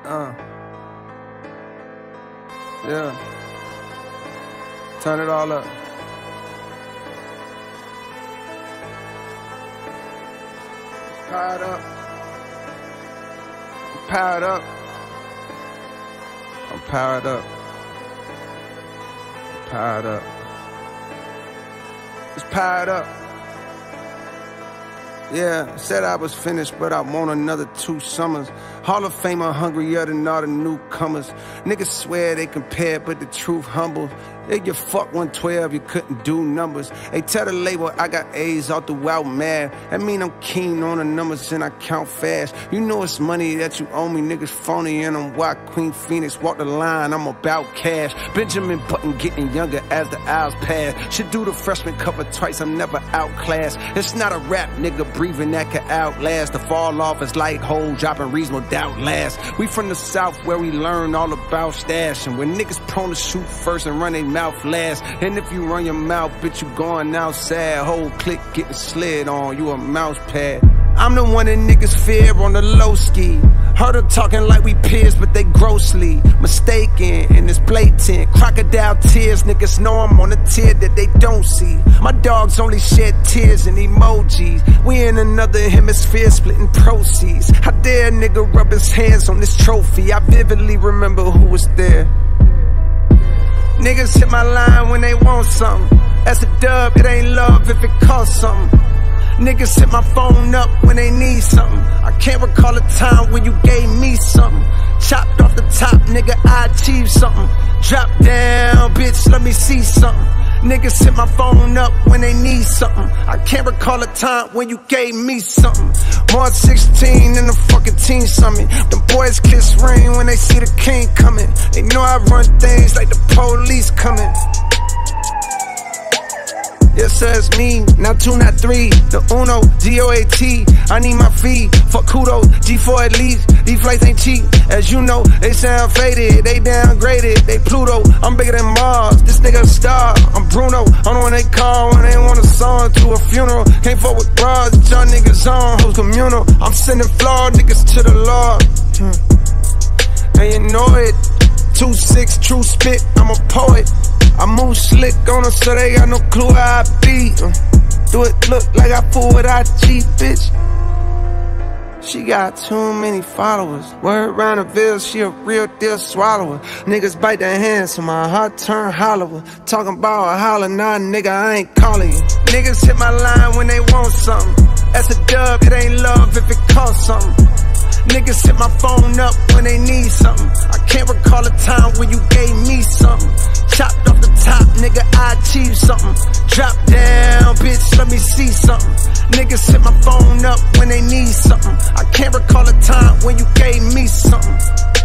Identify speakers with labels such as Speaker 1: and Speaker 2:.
Speaker 1: Yeah. Turn it all up. Powered up. I'm powered up. I'm powered up. I'm powered up. It's powered up. Yeah, said I was finished, but I want another 2 summers. Hall of Famer hungrier than all the newcomers. Niggas swear they compare, but the truth humble. If you fuck 112, you couldn't do numbers. They tell the label I got A's all throughout mad. That mean I'm keen on the numbers and I count fast. You know it's money that you owe me, niggas phony, and I'm why Queen Phoenix walk the line, I'm about cash. Benjamin Button getting younger as the hours pass. Should do the freshman cover twice, I'm never outclassed. It's not a rap nigga breathing that can outlast. The fall off is like hole dropping reasonable doubt last. We from the south where we learn all about stashing. When niggas prone to shoot first and run their mouth last. And if you run your mouth, bitch, you going outside. Whole click getting slid on, you a mouse pad. I'm the one that niggas fear on the low ski. Heard them talking like we peers, but they grossly mistaken, and it's blatant. Crocodile tears, niggas know I'm on a tier that they don't see. My dogs only shed tears and emojis. We in another hemisphere splitting proceeds. How dare a nigga rub his hands on this trophy? I vividly remember who was there. Niggas hit my line when they want something. That's a dub, it ain't love if it costs something. Niggas hit my phone up when they need something. I can't recall a time when you gave me something. Chopped off the top, nigga, I achieved something. Drop down, bitch, let me see something. Niggas hit my phone up when they need something. I can't recall a time when you gave me something. March 16 in the fucking teen summit. Them boys kiss ring when they see the king coming. They know I run things like the police coming. Yes, sir, it's me, not 2, not 3. The Uno, G-O-A-T, I need my fee. Fuck kudos, G4 at least. These flights ain't cheap, as you know. They sound faded, they downgraded. They Pluto, I'm bigger than Mars. This nigga a star, I'm Bruno. I'm the one they call when they want a song to a funeral. Can't fuck with bras, y'all niggas on, hoes communal. I'm sending flawed niggas to the Lord. And you know it, 2-6, true spit, I'm a poet. I move slick on them so they got no clue how I be. Do it look like I fool with IG, bitch? She got too many followers. Word round the ville, she a real deal swallower. Niggas bite their hands so my heart turn hollower. Talking about a holler, nah nigga, I ain't calling you. Niggas hit my line when they want something. That's a dub, it ain't love if it costs something. Niggas hit my phone up when they need something. I can't recall a time when you gave me something. Chopped off the top, nigga, I achieved something. Drop down, bitch, let me see something. Niggas hit my phone up when they need something. I can't recall a time when you gave me something.